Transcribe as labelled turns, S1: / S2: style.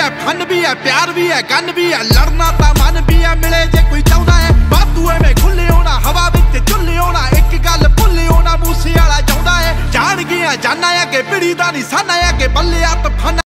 S1: है फन भी है प्यार भी है गन भी है लड़ना ता मन भी है मिले जे कोई चाहता है बातूए में खुले होना हवा विच चुल्ले होना एक गल भुल्ले होना मूसे वाला चाहता है जान गया जाना है कि पीढ़ी दा निशाना है कि बल्ले आ तफाना